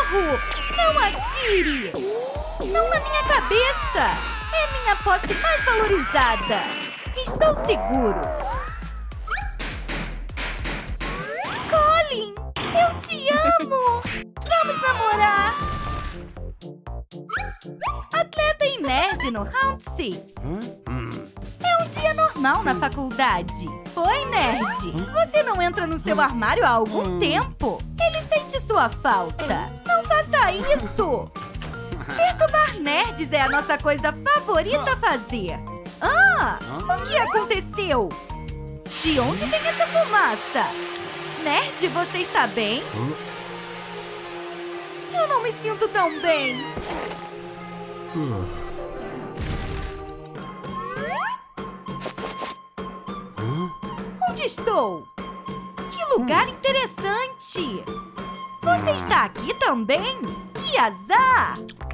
Socorro! Não atire! Não na minha cabeça! É minha posse mais valorizada! Estou seguro! Colin! Eu te amo! Vamos namorar! Atleta e nerd no Round 6. É um dia normal na faculdade. Oi, nerd! Você não entra no seu armário há algum tempo. Ele sente sua falta. Não faça isso! Perturbar nerds é a nossa coisa favorita a fazer. Ah! O que aconteceu? De onde vem essa fumaça? Nerd, você está bem? Eu não me sinto tão bem. Onde estou? Que lugar interessante! Você está aqui também? Que azar!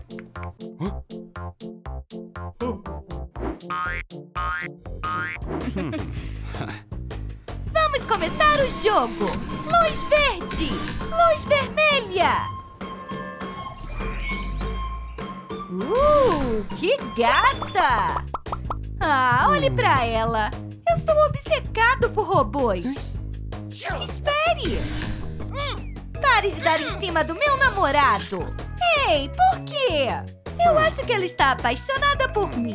Vamos começar o jogo! Luz verde! Luz vermelha! Que gata! Ah, olhe pra ela! Eu sou obcecado por robôs! Espere! Pare de dar em cima do meu namorado! Ei, por quê? Eu acho que ela está apaixonada por mim!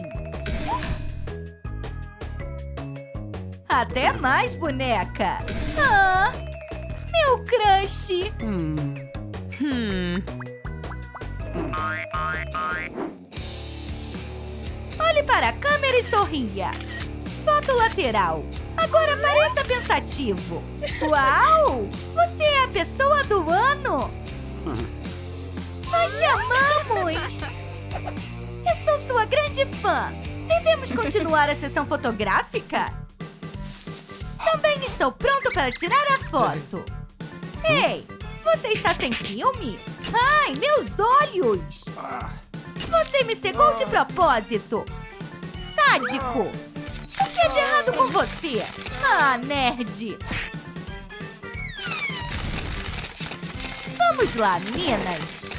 Até mais, boneca! Ah, meu crush! Olhe para a câmera e sorria! Foto lateral! Agora pareça pensativo! Uau! Você é a pessoa do ano! Nós te amamos! Eu sou sua grande fã! Devemos continuar a sessão fotográfica? Também estou pronto para tirar a foto! Ei! Você está sem filme? Ai, meus olhos! Você me cegou de propósito! Sádico! O que é de errado com você? Ah, nerd! Vamos lá, meninas!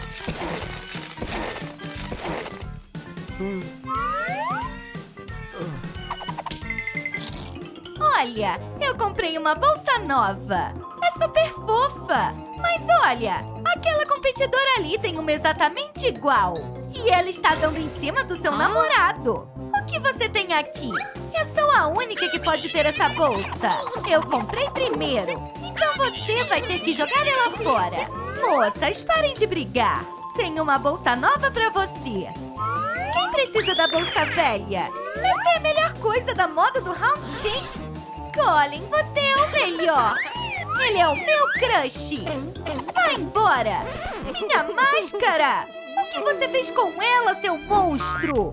Olha, eu comprei uma bolsa nova! É super fofa! Mas olha, aquela competidora ali tem uma exatamente igual! E ela está dando em cima do seu namorado! O que você tem aqui? Eu sou a única que pode ter essa bolsa! Eu comprei primeiro! Então você vai ter que jogar ela fora! Moças, parem de brigar! Tenho uma bolsa nova pra você! Quem precisa da bolsa velha? Essa é a melhor coisa da moda do Round 6! Colin, você é o melhor! Ele é o meu crush! Vai embora! Minha máscara! O que você fez com ela, seu monstro?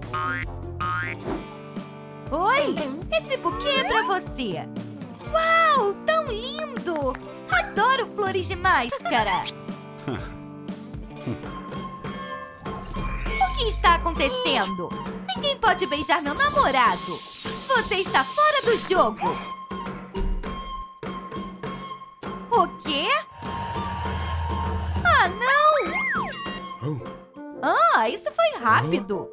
Oi! Esse buquê é pra você! Uau! Tão lindo! Adoro flores de máscara! O que está acontecendo? Ninguém pode beijar meu namorado! Você está fora do jogo! O quê? Ah, não! Ah, isso foi rápido!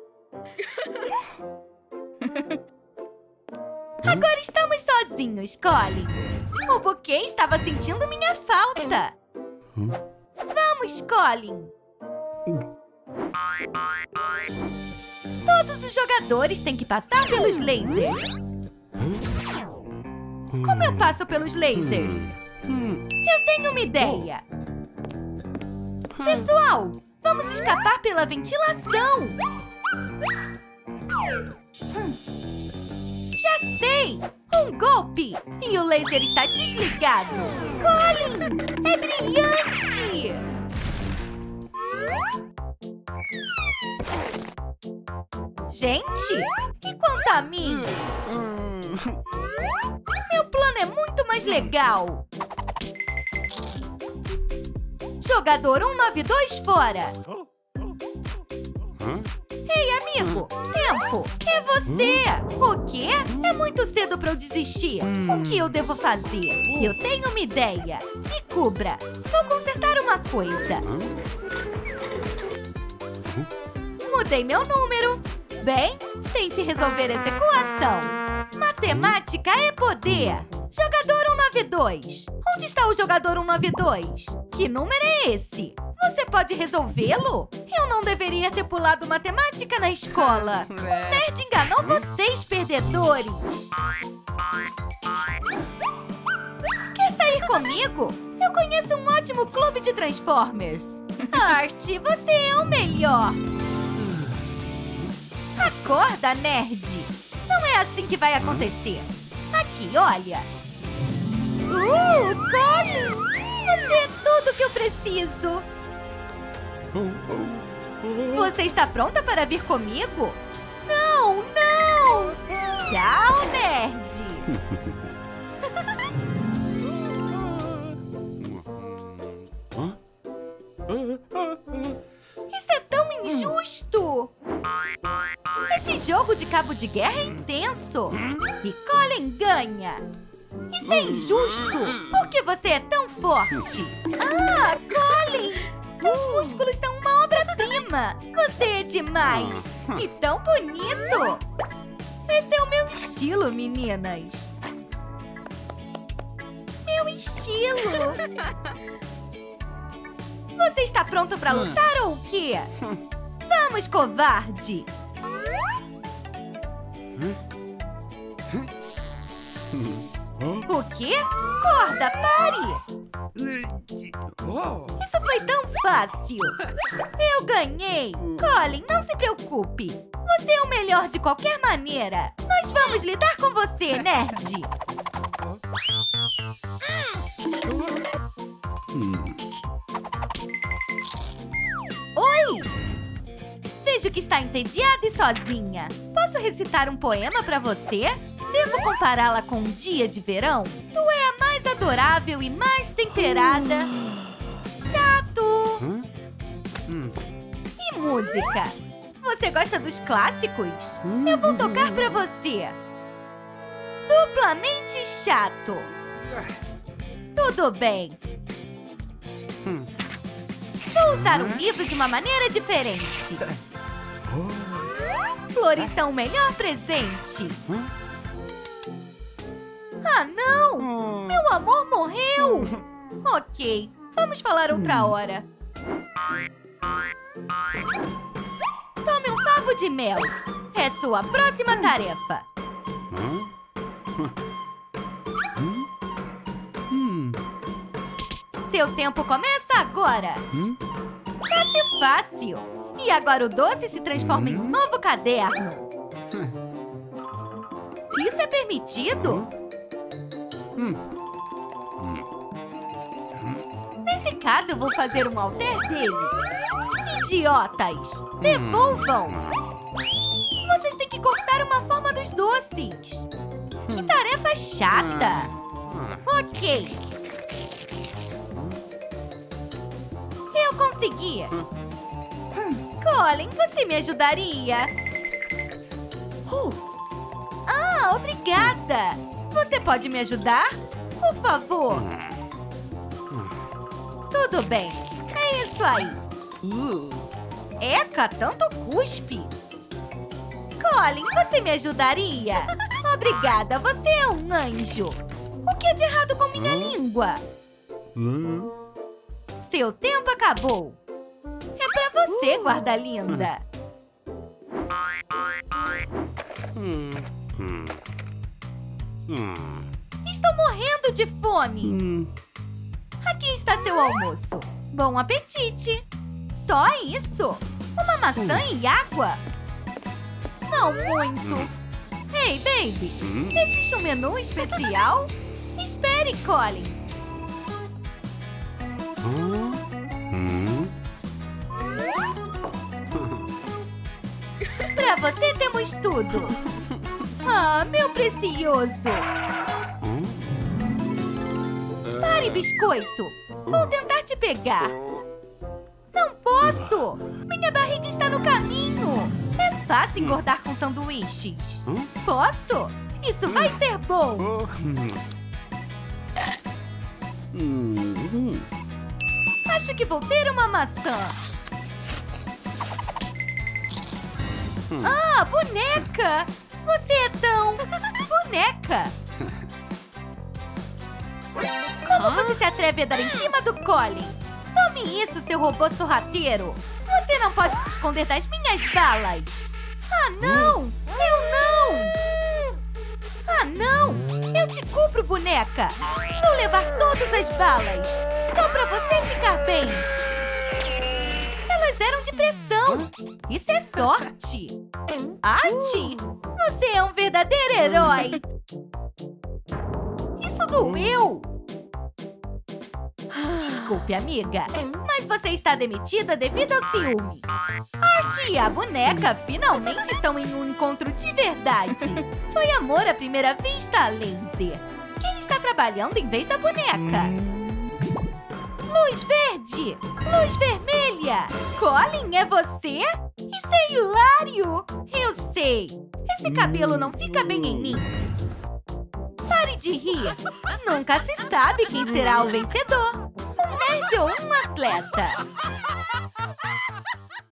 Agora estamos sozinhos, Colin! O buquê estava sentindo minha falta! Vamos, Colin! Todos os jogadores têm que passar pelos lasers! Como eu passo pelos lasers? Eu tenho uma ideia! Pessoal, vamos escapar pela ventilação! Já sei! Um golpe! E o laser está desligado! Colin! É brilhante! Gente, e quanto a mim? Meu plano é muito mais legal! Jogador 192 fora! Ei, amigo! Tempo! É você! O quê? É muito cedo pra eu desistir! O que eu devo fazer? Eu tenho uma ideia! Me cubra! Vou consertar uma coisa! Mudei meu número. Bem, tente resolver essa equação. Matemática é poder. Jogador 192. Onde está o jogador 192? Que número é esse? Você pode resolvê-lo? Eu não deveria ter pulado matemática na escola. O nerd enganou vocês, perdedores. Quer sair comigo? Eu conheço um ótimo clube de Transformers. Art, você é o melhor. Acorda, nerd. Não é assim que vai acontecer. Aqui, olha. Colin! Você é tudo que eu preciso. Você está pronta para vir comigo? Não, não! Tchau, nerd! Isso é tão injusto! Esse jogo de cabo de guerra é intenso! E Colin ganha! Isso é injusto! Por que você é tão forte? Ah, Colin! Seus músculos são uma obra-prima! Você é demais! E tão bonito! Esse é o meu estilo, meninas! Meu estilo! Você está pronto para lutar ou o quê? Vamos, covarde! O quê? Corda, pare! Isso foi tão fácil! Eu ganhei! Colin, não se preocupe! Você é o melhor de qualquer maneira! Nós vamos lidar com você, nerd! Oi! Vejo que está entediada e sozinha. Posso recitar um poema para você? Devo compará-la com um dia de verão? Tu é a mais adorável e mais temperada. Chato! E música? Você gosta dos clássicos? Eu vou tocar para você. Duplamente chato. Tudo bem. Vou usar um livro de uma maneira diferente. Flores são o melhor presente. Ah, não! Meu amor morreu! Ok, vamos falar outra hora. Tome um favo de mel. É sua próxima tarefa. Seu tempo começa agora. Fácil, fácil. E agora o doce se transforma em um novo caderno. Isso é permitido? Nesse caso, eu vou fazer um alter dele. Idiotas! Devolvam! Vocês têm que cortar uma forma dos doces. Que tarefa chata! Ok. Eu consegui. Colin, você me ajudaria? Ah, obrigada! Você pode me ajudar? Por favor. Tudo bem. É isso aí. Eca, tanto cuspe. Colin, você me ajudaria? Obrigada, você é um anjo. O que é de errado com minha língua? Seu tempo acabou. É pra você, guarda linda. Estou morrendo de fome. Aqui está seu almoço. Bom apetite. Só isso? Uma maçã e água? Não muito. Ei, baby. Existe um menu especial? Espere, Colin. Pra você temos tudo. Ah, meu precioso. Pare, biscoito. Vou tentar te pegar. Não posso. Minha barriga está no caminho. É fácil engordar com sanduíches. Posso? Isso vai ser bom. Acho que vou ter uma maçã. Ah, boneca! Você é tão... boneca! Como você se atreve a dar em cima do Colin? Tome isso, seu robô sorrateiro! Você não pode se esconder das minhas balas! Ah, não! Eu não! Ah, não! Eu te cubro, boneca! Vou levar todas as balas! Só pra você ficar bem! Elas eram de pressão! Isso é sorte! Ati! Você é um verdadeiro herói! Isso doeu! Desculpe, amiga, mas você está demitida devido ao ciúme. Artie e a boneca finalmente estão em um encontro de verdade. Foi amor à primeira vista, Lindsay. Quem está trabalhando em vez da boneca? Luz verde! Luz vermelha! Colin, é você? Isso é hilário! Eu sei! Esse cabelo não fica bem em mim. Pare de rir! Nunca se sabe quem será o vencedor! Um nerd ou um atleta!